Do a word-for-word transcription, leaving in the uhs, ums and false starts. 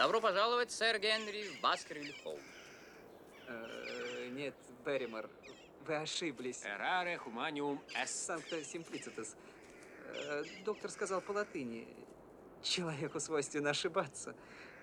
Добро пожаловать, сэр Генри, в Баскервиль-Холл. Э, нет, Берримор, вы ошиблись. Errare humanium est. Санкта Симплицитус. Э, доктор сказал по латыни. Человеку свойственно ошибаться.